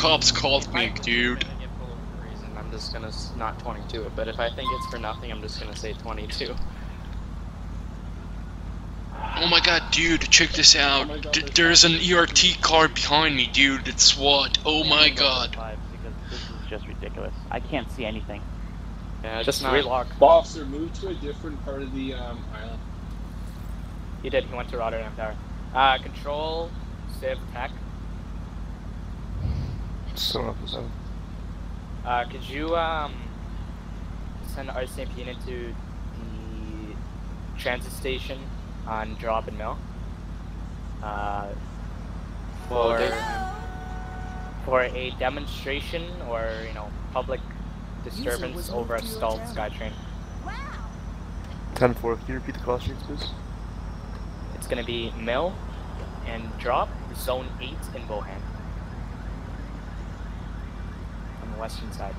cops called me, dude. I'm just gonna not 22 it, but if I think it's for nothing, I'm just gonna say 22. Oh my god, dude, check this out. There's an ERT car behind me, dude. It's SWAT. Oh my god. Because this is just ridiculous. I can't see anything. Yeah, just relock. Officer, move to a different part of the island. He did. He went to Rotterdam Tower. Control, Civ, Tech. Still up the 7. Could you send RCMP into the transit station on Drop and Mill for a demonstration or public disturbance over a stalled SkyTrain. 10-4, can you repeat the call streets, please? It's gonna be Mill and Drop, Zone 8 in Bohan. On the western side.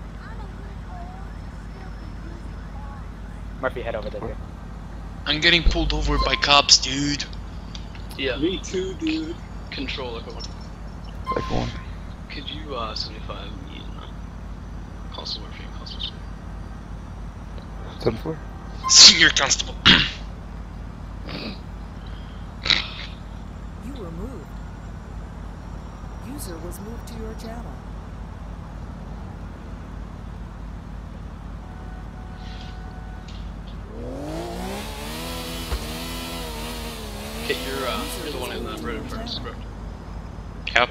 Murphy, head over there, dude. I'm getting pulled over by cops, dude. Yeah. Me too, dude. Control, Echo 1. Echo 1. Could you 75 me and Constable Murphy and Constable Smith? 10-4. Senior Constable. You were moved. User was moved to your channel. Okay, you're the one in the road in front of us, correct? Yep.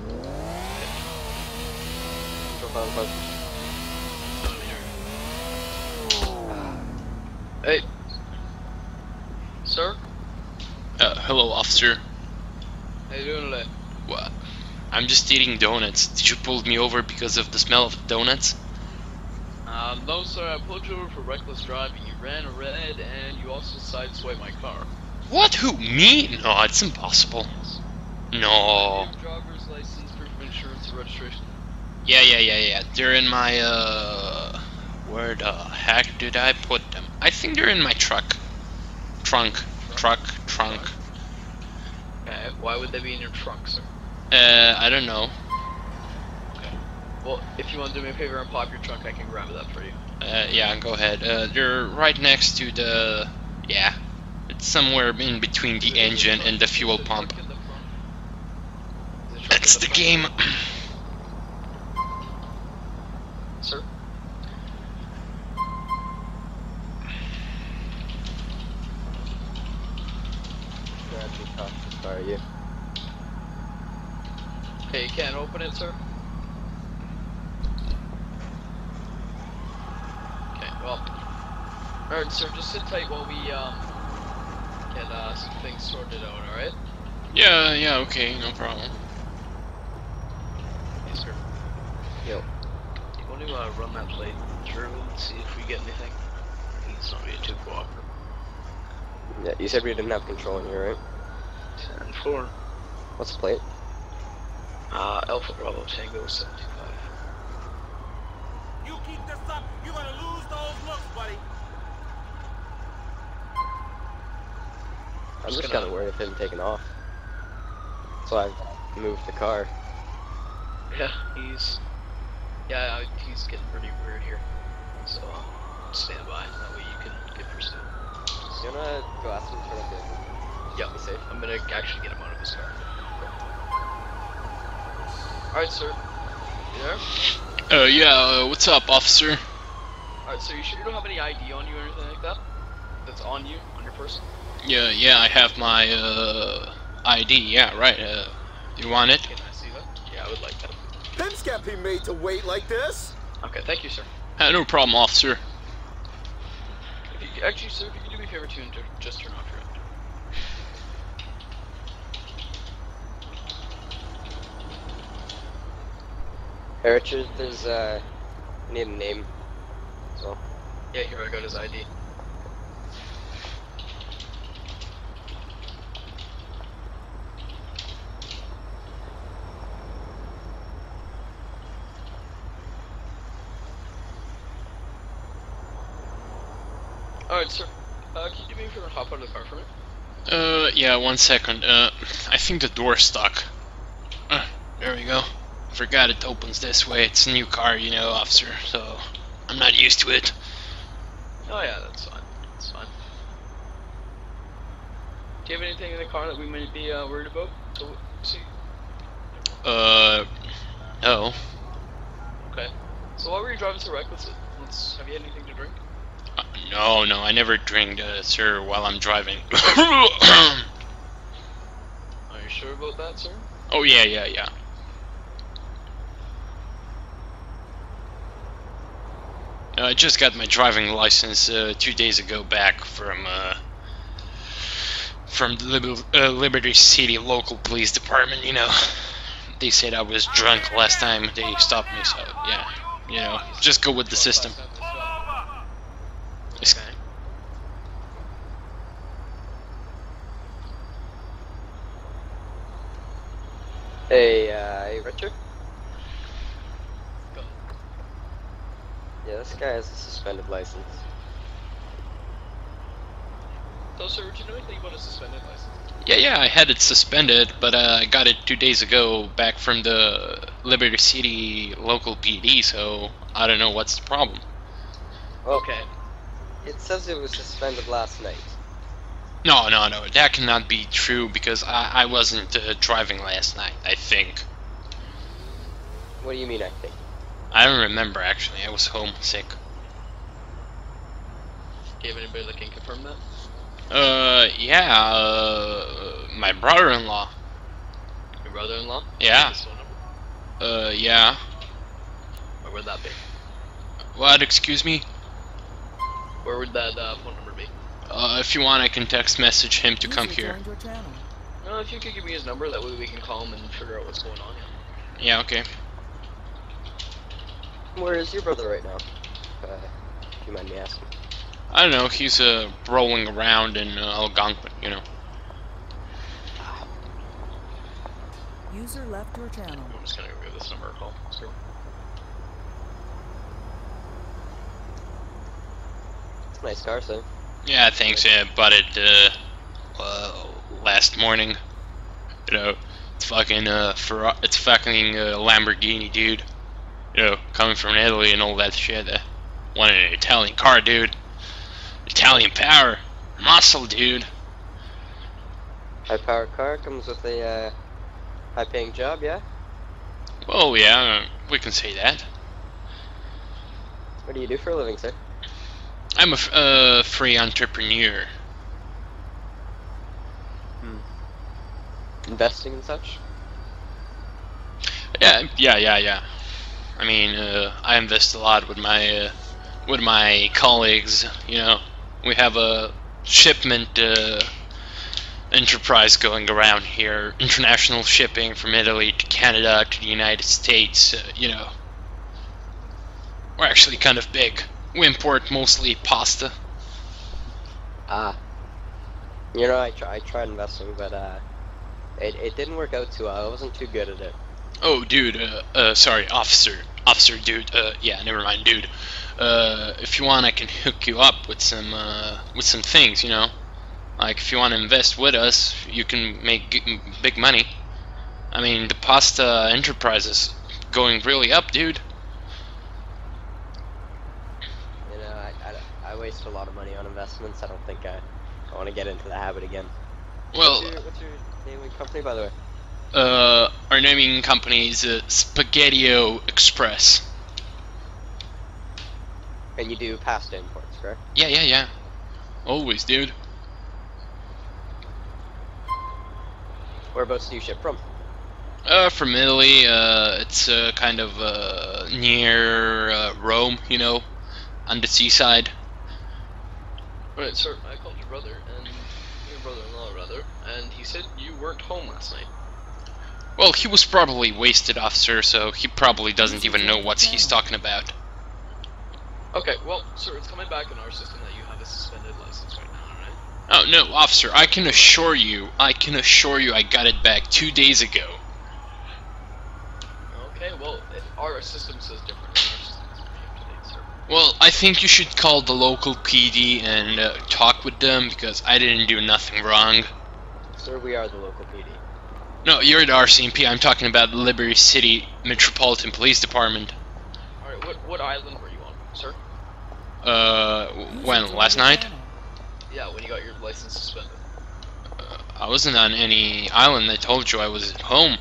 Hey. Sir? Hello, officer. How you doing today? What? I'm just eating donuts. Did you pull me over because of the smell of donuts? No, sir. I pulled you over for reckless driving. You ran red, and you also sideswiped my car. What? Who? Me? No, it's impossible. No. Driver's license, proof of insurance, and registration. Yeah. They're in my, where the heck did I put them? I think they're in my truck. Trunk. Okay, why would they be in your trunk, sir? I don't know. Okay. Well, if you want to do me a favor and pop your trunk, I can grab that for you. Yeah, go ahead. They're right next to the, yeah. It's somewhere in between the engine and the fuel pump. That's the game. Sir? Sorry, you. Hey, you can't open it, sir? Okay, well. Alright, sir, just sit tight while we, get, some things sorted out, alright? Yeah, okay, no problem. Yes, sir. Yo. You want to, run that plate through and see if we get anything? It's not being too cooperative. Yeah, you said we didn't have control in here, right? 10-4. What's the plate? Alpha Bravo Tango 75. You keep this up, you're gonna lose those looks, buddy. I'm just kind of worried of him taking off. So I moved the car. Yeah, he's getting pretty weird here. So, stand by. That way you can get pursued. You wanna go ask him to turn off the engine? Yeah, be safe. I'm gonna actually get him out of his car. Alright, sir. You there? Yeah, what's up, officer? Alright, so you sure you don't have any ID on you or anything like that? That's on you? On your person? Yeah, I have my, ID, yeah, right, you want it? Can I see that? Yeah, I would like that. Pimps can't be made to wait like this. Okay, thank you, sir. No problem, officer. Actually, sir, if you could do me a favor too and just turn off your engine. Hey Richard, there's I need a name. So. Yeah, here I got his ID. Alright, sir. Can you do me a favor and hop out of the car for me? Yeah, 1 second. I think the door's stuck. There we go. Forgot it opens this way. It's a new car, you know, officer, so I'm not used to it. Oh yeah, that's fine. That's fine. Do you have anything in the car that we might be worried about? So, see. No. Okay. So why were you driving so reckless? Have you had anything to drink? No, I never drink, sir, while I'm driving. Are you sure about that, sir? Oh, yeah. I just got my driving license 2 days ago back from the Liberty City local police department, you know. They said I was drunk last time they stopped me, so yeah, you know, just go with the system. It's- Okay. Hey, Richard? Go. Yeah, this guy has a suspended license. So, sir, would you know anything about a suspended license? Yeah, I had it suspended, but I got it 2 days ago back from the Liberty City local PD, so I don't know what's the problem. Well, Okay. it says it was suspended last night. No, that cannot be true because I wasn't driving last night, I think. What do you mean, I think? I don't remember actually, I was home sick. Do you have anybody that can confirm that? Yeah, my brother-in-law. Your brother-in-law? Yeah. His phone number? Yeah. Where would that be? What, excuse me? Where would that phone number be? If you want, I can text message him to come here. No, if you could give me his number, that way we can call him and figure out what's going on. Yeah, okay. Where is your brother right now? If you mind me asking. I don't know, he's rolling around in Algonquin, you know. User left your channel. I'm just gonna go give this number a call. Sir. It's a nice car, sir. Yeah, thanks, I bought it, last morning. You know, it's fucking, it's fucking Lamborghini, dude. You know, coming from Italy and all that shit. Want an Italian car, dude. Italian power. Muscle, dude. High-powered car comes with a high-paying job, yeah? Well, yeah, we can say that. What do you do for a living, sir? I'm a free entrepreneur. Investing and such? Yeah. I mean, I invest a lot with my colleagues. You know, we have a shipment enterprise going around here, international shipping from Italy to Canada to the United States. You know, we're actually kind of big. We import mostly pasta. Ah. You know, I tried investing, but it didn't work out too well. I wasn't too good at it. Oh, dude, sorry, officer, dude, yeah, never mind, dude. If you want, I can hook you up with some things, you know? Like, if you want to invest with us, you can make big money. I mean, the pasta enterprise is going really up, dude. You know, I waste a lot of money on investments. I don't think I want to get into the habit again. Well, What's your name and company, by the way? our naming company is Spaghettio Express. And you do pasta imports, correct? Yeah. Always, dude. Whereabouts do you ship from? From Italy, it's kind of near Rome, you know, on the seaside. Alright, sir, I called your brother, and your brother-in-law, rather, and he said you weren't home last night. Well, he was probably wasted, officer, so he probably doesn't even know what he's talking about. Okay, well, sir, it's coming back in our system that you have a suspended license right now, alright? Oh, no, officer, I can assure you I got it back 2 days ago. Okay, well, our system says different, and our system is pretty up to date, sir. Well, I think you should call the local PD and talk with them, because I didn't do nothing wrong. Sir, we are the local PD. No, you're the RCMP. I'm talking about the Liberty City Metropolitan Police Department. Alright, what island were you on, sir? When? Last night? Yeah, when you got your license suspended. I wasn't on any island. I told you I was at home.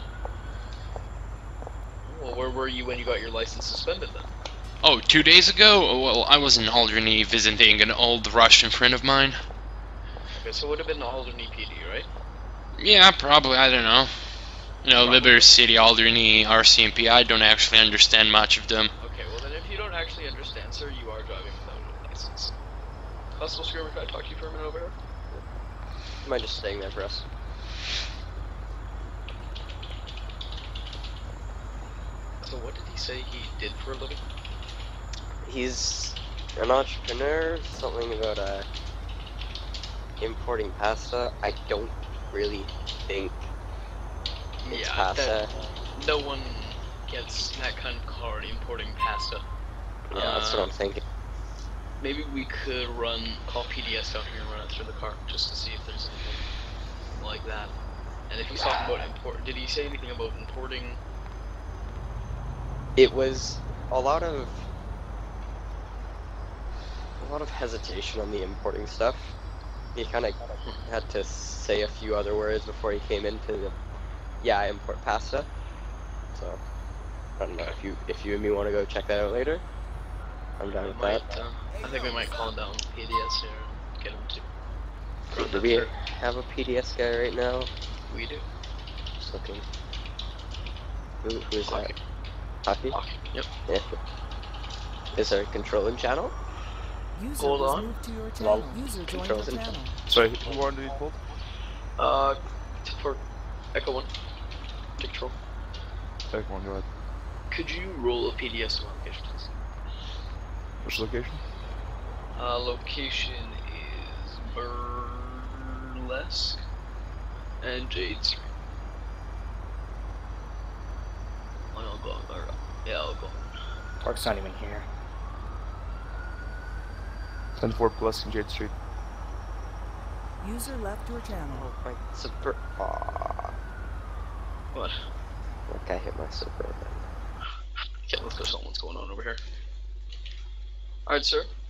Well, where were you when you got your license suspended then? Oh, 2 days ago? Oh, well, I was in Alderney visiting an old Russian friend of mine. Okay, so it would have been the Alderney PD, right? Yeah, probably. I don't know. You know, Liberty City, Alderney, RCMP. I don't actually understand much of them. Okay, well then if you don't actually understand, sir, you are driving without a license. Constable Skirmer, can I talk to you for a minute over here? Am I just staying there for us? So what did he say he did for a living? He's an entrepreneur, something about importing pasta. I don't really think it's pasta. No one gets that kind of car importing pasta. Yeah, that's what I'm thinking. Maybe we could call PDS down here and run it through the car just to see if there's anything like that. And if he's talking about did he say anything about importing? It was a lot of hesitation on the importing stuff. He kind of had to say a few other words before he came into the, yeah, I import pasta. So I don't know if you and me want to go check that out later. I'm down with that. I think we might call down PDS here and get him to run Do that we through. have a PDS guy right now? We do. Just looking. Who is that? Hockey. Hockey? Yep. Yeah. Is there a controlling channel? User Hold was on. moved to your Lol. channel. User joined Controls your in. channel. Sorry, who are underneath pulled? For Echo 1. Control. Take one, go ahead. Could you roll a PDS to location, please? Which location? Location is Burlesque and Jade Street. I'll go. Yeah, I'll go. Park's not even here. 10-4 plus in Jade Street. User left your channel. Oh, my super. Aww. What? That guy hit my super. Okay, let's go. Someone's going on over here. Alright, sir.